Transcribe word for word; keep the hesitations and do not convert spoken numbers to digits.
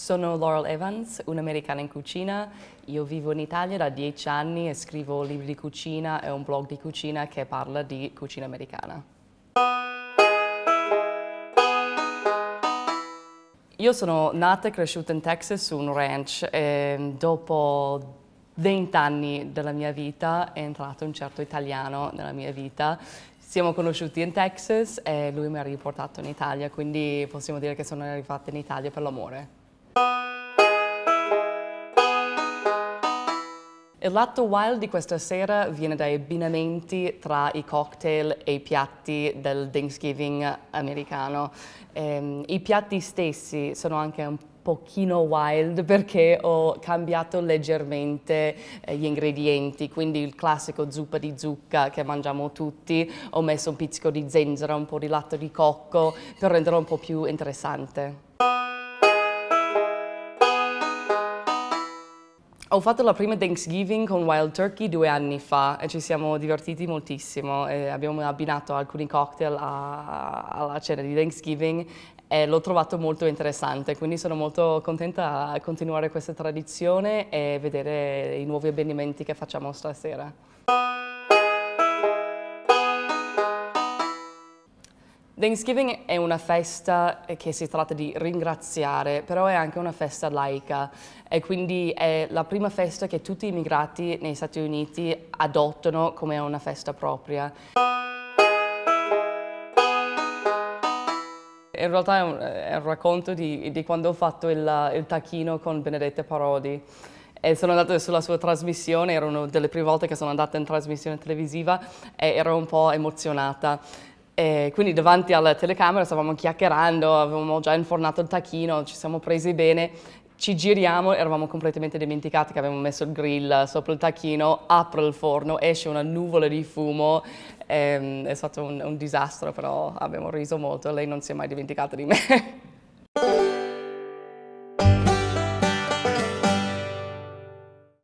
Sono Laurel Evans, un'americana in cucina. Io vivo in Italia da dieci anni e scrivo libri di cucina e un blog di cucina che parla di cucina americana. Io sono nata e cresciuta in Texas su un ranch e dopo venti anni della mia vita è entrato un certo italiano nella mia vita. Siamo conosciuti in Texas e lui mi ha riportato in Italia, quindi possiamo dire che sono arrivata in Italia per l'amore. Il lato wild di questa sera viene dai abbinamenti tra i cocktail e i piatti del Thanksgiving americano. Ehm, I piatti stessi sono anche un pochino wild perché ho cambiato leggermente eh, gli ingredienti, quindi il classico zuppa di zucca che mangiamo tutti, ho messo un pizzico di zenzero, un po' di latte di cocco per renderlo un po' più interessante. Ho fatto la prima Thanksgiving con Wild Turkey due anni fa e ci siamo divertiti moltissimo. E abbiamo abbinato alcuni cocktail a, alla cena di Thanksgiving e l'ho trovato molto interessante, quindi sono molto contenta a continuare questa tradizione e vedere i nuovi abbinamenti che facciamo stasera. Thanksgiving è una festa che si tratta di ringraziare, però è anche una festa laica e quindi è la prima festa che tutti i immigrati negli Stati Uniti adottano come una festa propria. In realtà è un, è un racconto di, di quando ho fatto il, il tacchino con Benedetta Parodi. E sono andata sulla sua trasmissione, era una delle prime volte che sono andata in trasmissione televisiva e ero un po' emozionata. E quindi davanti alla telecamera stavamo chiacchierando, avevamo già infornato il tacchino, ci siamo presi bene, ci giriamo, eravamo completamente dimenticati che avevamo messo il grill sopra il tacchino, apro il forno, esce una nuvola di fumo, e, è stato un, un disastro, però abbiamo riso molto, lei non si è mai dimenticata di me.